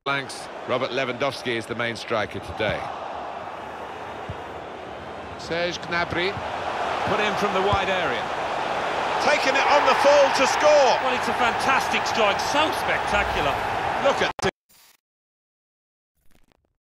Flanks. Robert Lewandowski is the main striker today. Serge Gnabry. Put in from the wide area. Taking it on the full to score. Well, it's a fantastic strike, so spectacular. Look at